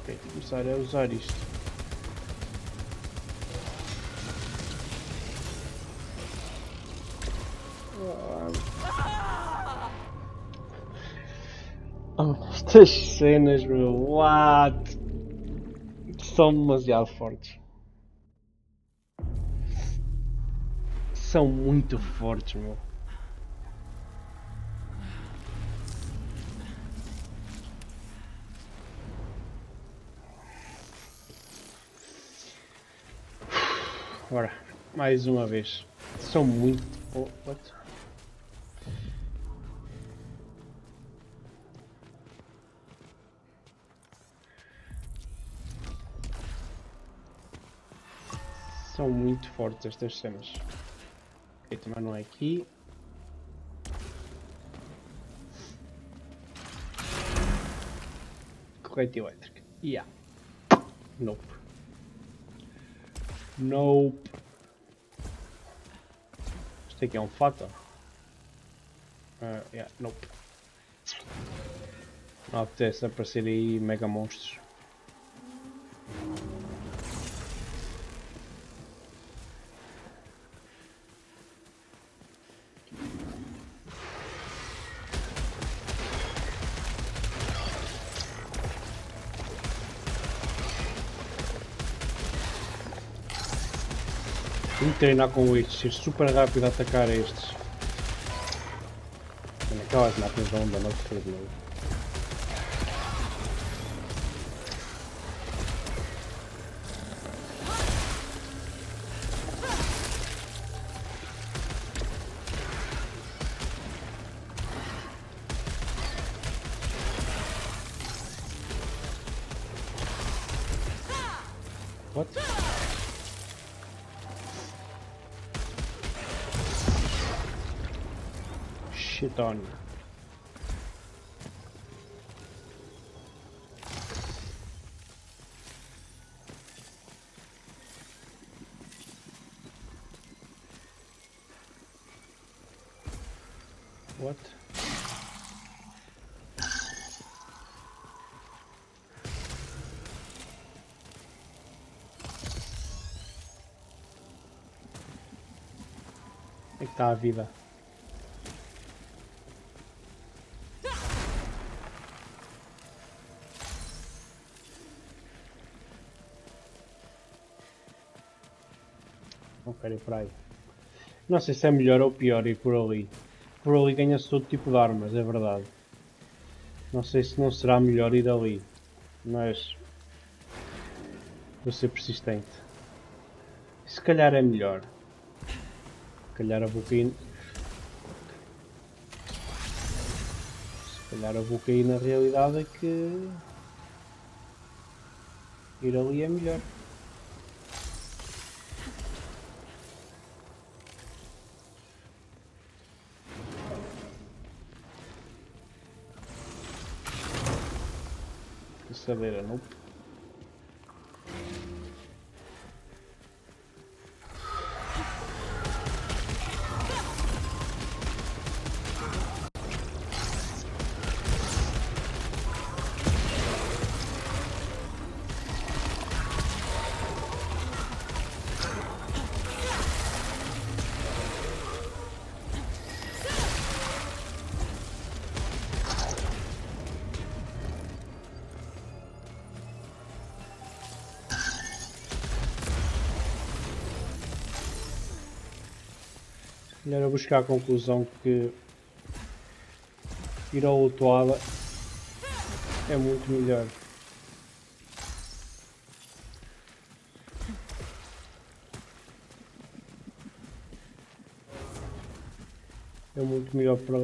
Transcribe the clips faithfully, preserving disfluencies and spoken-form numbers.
Ok, começar a usar isto. Oh, estas cenas, meu, what? São demasiado fortes. São muito fortes, meu. Agora, mais uma vez. São muito... Oh, what? São muito fortes estas cenas. Ok, também não é aqui. Corrente elétrica. Yeah. Nope. Nope. Isto aqui é um fato. Uh, yeah, nope. Não apetece aparecer aí mega monstros. Tenho que treinar com estes, ser super rápido a atacar estes. Aquelas máquinas da onda, não se de novo. What? Shit on. What? Onde é que está a vida? Não quero ir por aí. Não sei se é melhor ou pior ir por ali. Por ali ganha-se todo tipo de armas, é verdade. Não sei se não será melhor ir ali. Mas... vou ser persistente. Se calhar é melhor. Se calhar a boquinha... Se calhar a boquinha na realidade é que... ir ali é melhor. Saber, não? Melhor eu buscar a conclusão que ir ao outro lado é muito melhor. É muito melhor para...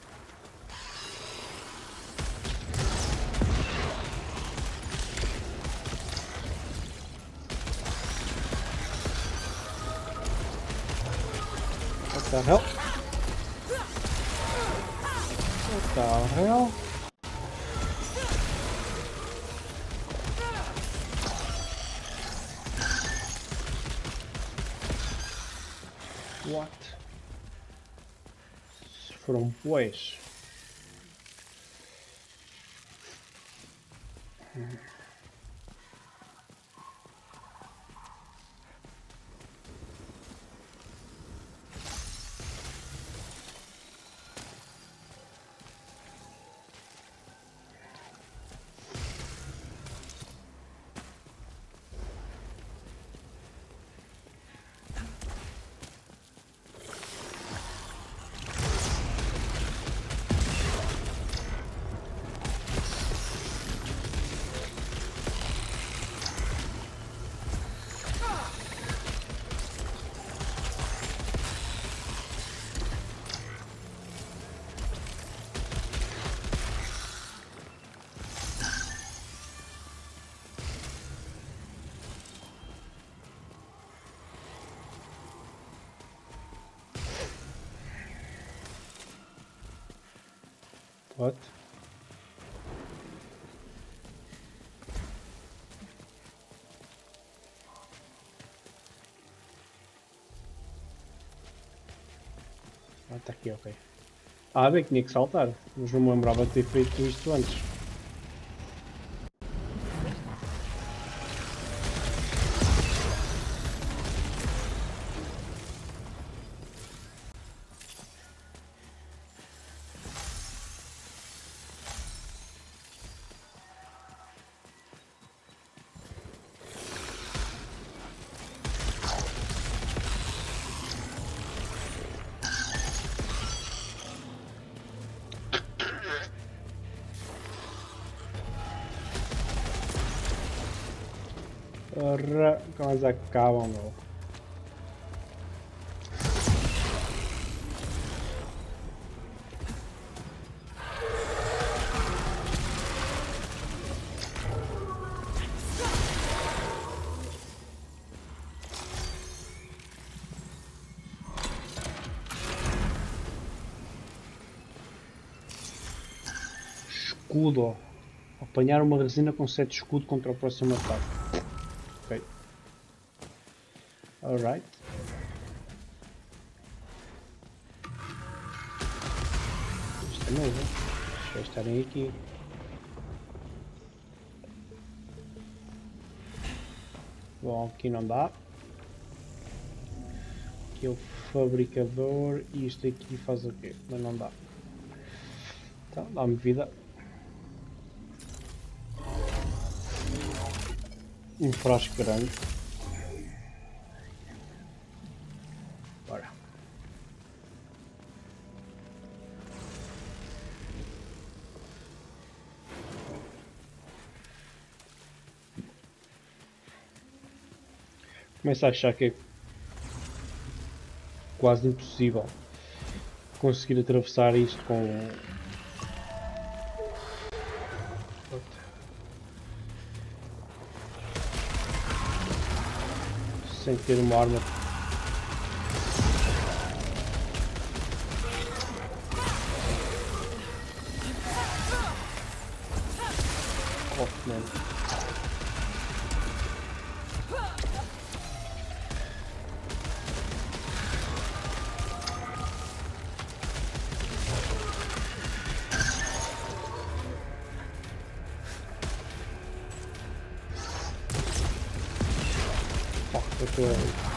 What the hell? What the hell? What? Foram bués. What? Ah, tá aqui, ok. Ah, bem que tinha que saltar, mas não me lembrava de ter feito isto antes. Ora, como eles acabam, meu. Escudo. Apanhar uma resina com sete escudo contra o próximo ataque. Ok. Alright. Isto é novo. Deixa eu estarem aqui. Bom, aqui não dá. Aqui é o fabricador e isto aqui faz o quê? Mas não dá. Então, dá-me vida. Um frasco grande. Bora. Começo a achar que é quase impossível conseguir atravessar isto com... sem ter uma arma. Oh, man. Oh, eu tô...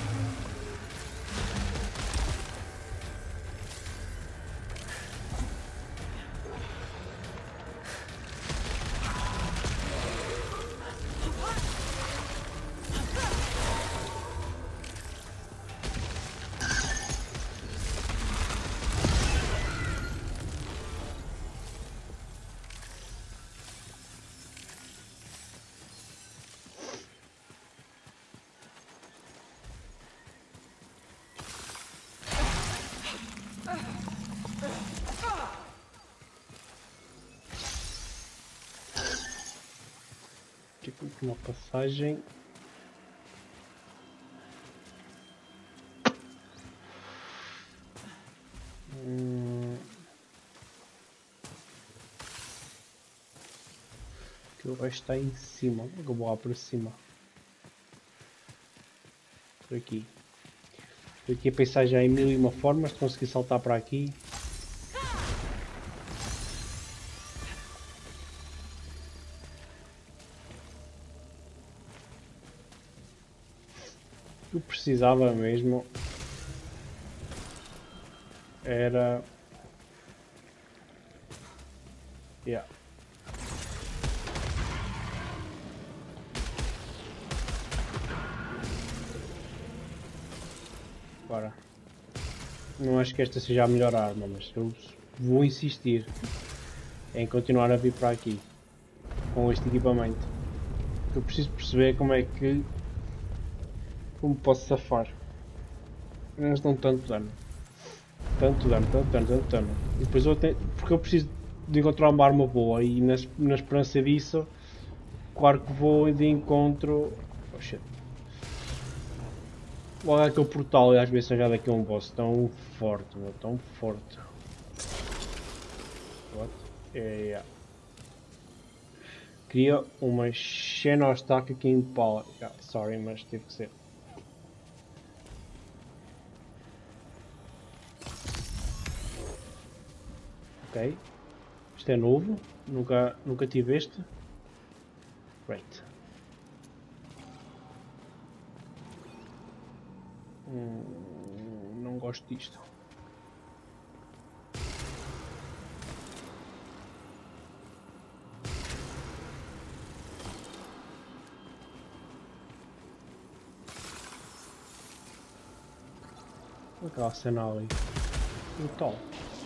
Aqui uma passagem. Hum... Que o resto está em cima. Eu vou lá para cima. Por aqui. Por aqui a pensar já em mil e uma formas de conseguir saltar para aqui. Eu precisava mesmo era yeah. Agora não acho que esta seja a melhor arma, mas eu vou insistir em continuar a vir para aqui com este equipamento. Eu preciso perceber como é que como posso safar. Eles dão tanto dano. Tanto dano, tanto dano, tanto dano. E depois eu tenho, porque eu preciso de encontrar uma arma boa e na, na esperança disso, claro que vou de encontro. Oh shit. Logo aquele portal e às vezes já daqui a um boss tão forte, meu, tão forte. What? É, queria uma Xenostack Impala. Yeah, sorry, mas teve que ser. Ok. Isto é novo. Nunca, nunca tive este. Great. Hum, não gosto disto. Aquela cena ali. Brutal.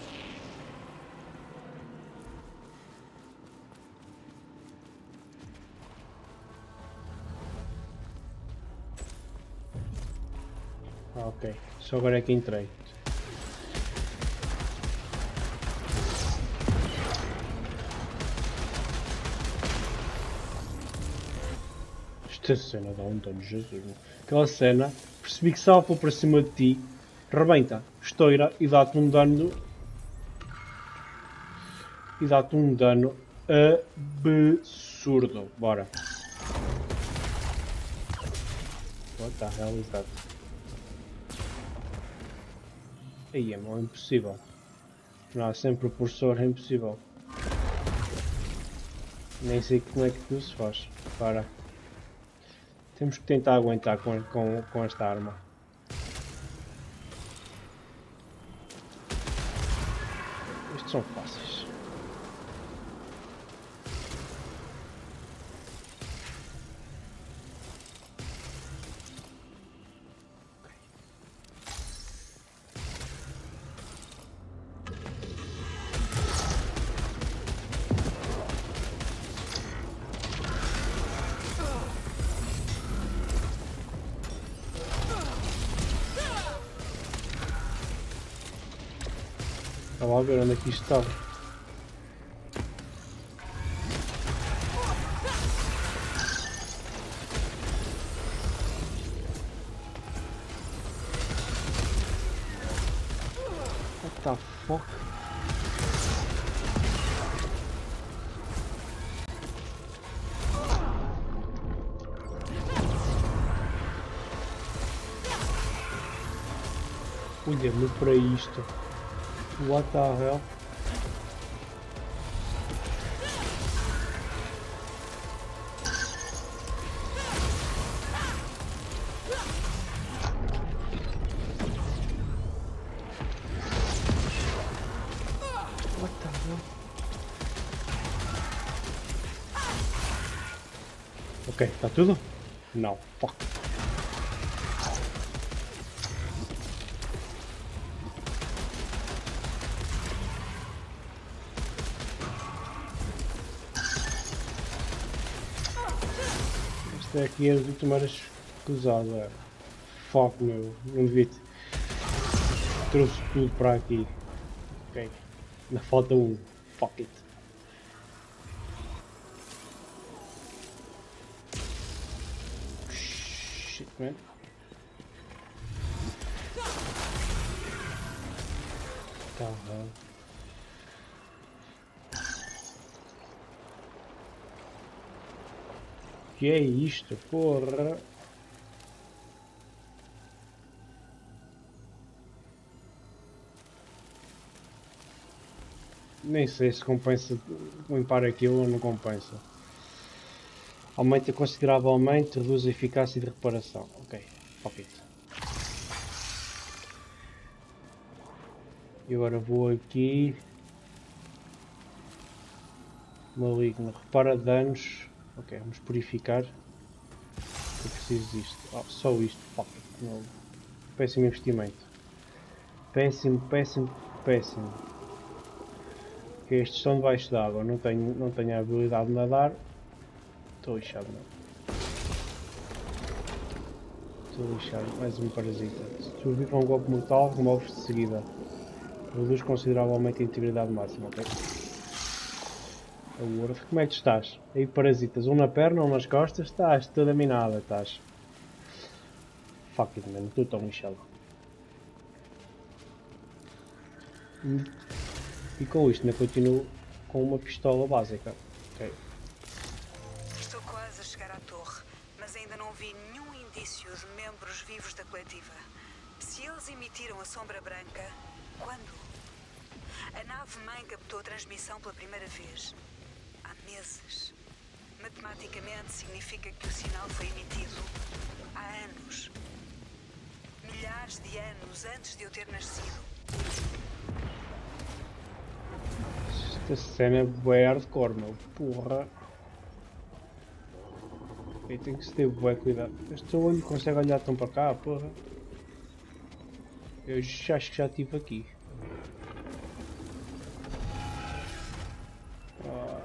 Ah, ok. Só agora é que entrei. Esta cena dá um dano, Jesus. Aquela cena, percebi que salva para cima de ti, rebenta, estoura e dá-te um dano. E dá-te um dano absurdo. Bora. What the hell is that? Aí é mal impossível. Não, sem propulsor é impossível. Nem sei como é que isso se faz. Para. Temos que tentar aguentar com, com, com esta arma. Estes são fáceis. Estava a ver onde é que isto estava. What the fuck? Olha-me para isto. What the hell? What the hell? Ok, está tudo? Não, fuck. Esta aqui é as últimas que usava. Fuck, meu, não devia ter. Trouxe tudo para aqui. Ok, ainda falta um. Fuck it. Shit, man. Tá bom. Que é isto, porra? Nem sei se compensa limpar aquilo ou não compensa. Aumenta consideravelmente, reduz a eficácia de reparação. Ok, fuck it. E agora vou aqui. Maligno, repara danos. Ok, vamos purificar. Eu preciso disto. Oh, só isto, fuck it. Não. Péssimo investimento. Péssimo, péssimo, péssimo. Okay, estes estão debaixo d'água. Não tenho, não tenho a habilidade de nadar. Estou lixado, não. Estou lixado. Mais um parasita. Se sobrevive a um golpe mortal, remove-se de seguida. Reduz consideravelmente a integridade máxima, ok? A Word. Como é que estás? Aí parasitas, um na perna, um nas costas, estás toda minada, estás. Fuck it, man, estou tão lixado. E, e com isto ainda continuo com uma pistola básica. Ok. Estou quase a chegar à torre, mas ainda não vi nenhum indício de membros vivos da coletiva. Se eles emitiram a sombra branca, quando? A nave-mãe captou a transmissão pela primeira vez há meses. Matematicamente significa que o sinal foi emitido há anos. Milhares de anos antes de eu ter nascido. Esta cena é bué hardcore, meu. Porra. Eu tenho que se ter bué cuidado. Este olho consegue olhar tão para cá, porra. Eu já, acho que já estive aqui. Ah.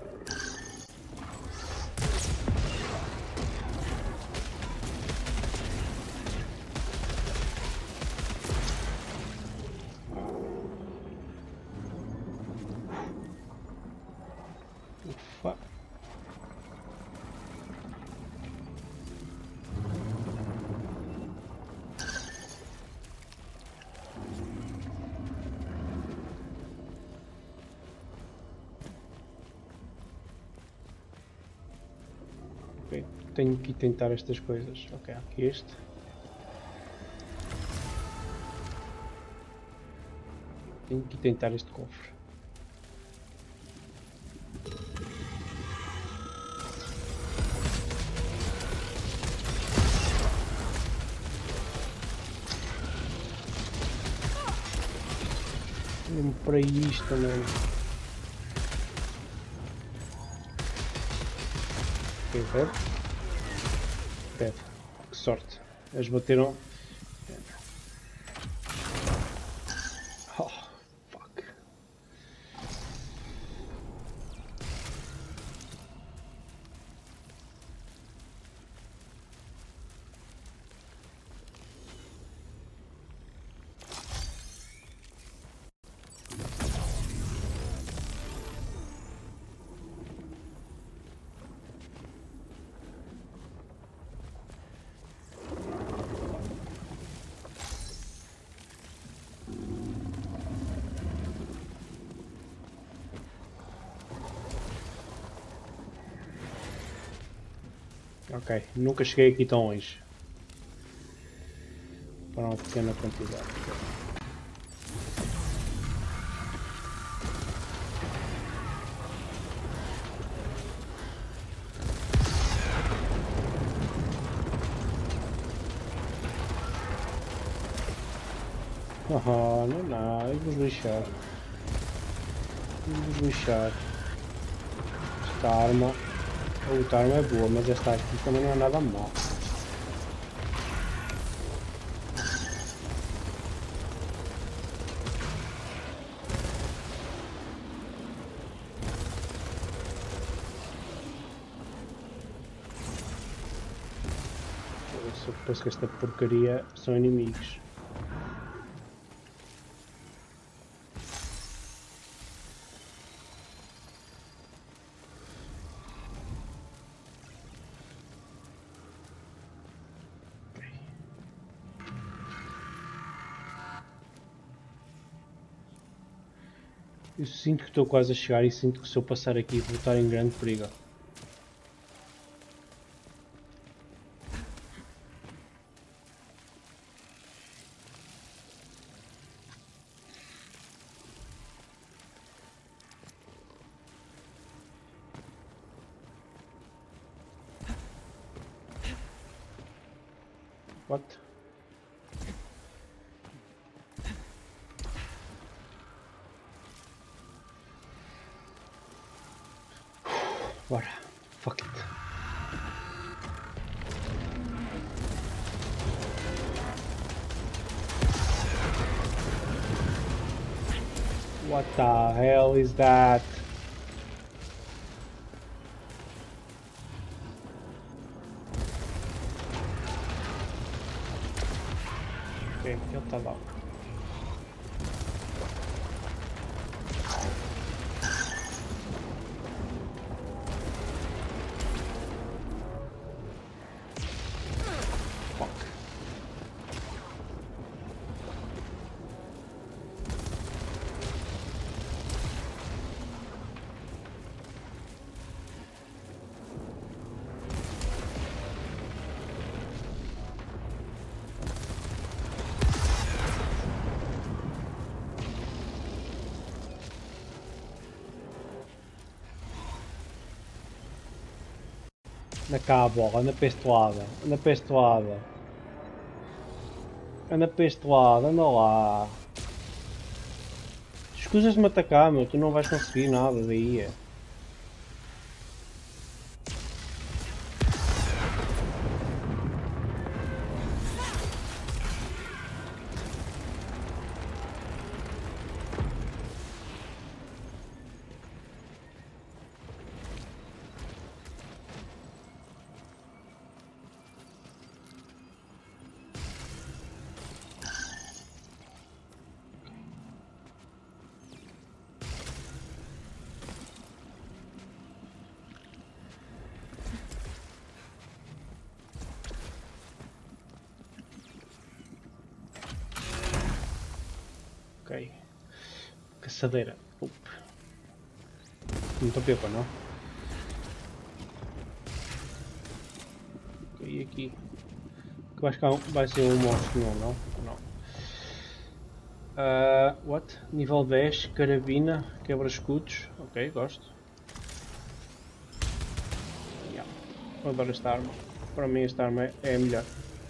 Ufa. Ok, tenho que tentar estas coisas. Ok, aqui este. Tenho que tentar este cofre. Mesmo para isto também. Ok, bebe. Bebe. Que sorte. Eles bateram. Oh, fuck. Ok, nunca cheguei aqui tão longe. Para uma pequena quantidade. Ah, não é nada, eu vou lixar. Vou lixar. Esta arma. A outra arma é boa, mas esta aqui também não é nada mal. Eu só penso que esta porcaria são inimigos. Eu sinto que estou quase a chegar e sinto que se eu passar aqui vou estar em grande perigo. What? Bora, fuck it. What the hell is that? Ok, ele tá lá. Anda cá a bola, anda para este lado, anda para este lado. Anda para este lado, anda lá. Escusas de me atacar, meu, tu não vais conseguir nada daí. Ok. Caçadeira. Up. Não estou pipa, não? Ok, e aqui. Eu acho que vai ser um monstro, não, não? Não. Uh, what? Nível dez, carabina, quebra-escudos. Ok, gosto. Yeah. Eu adoro esta arma. Para mim esta arma é a melhor.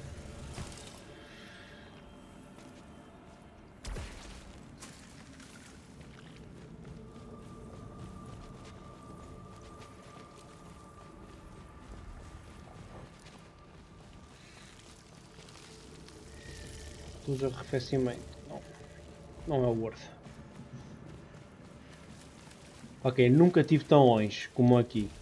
Usa arrefecimento. Não. Não é o worth. Ok, nunca tive tão longe como aqui.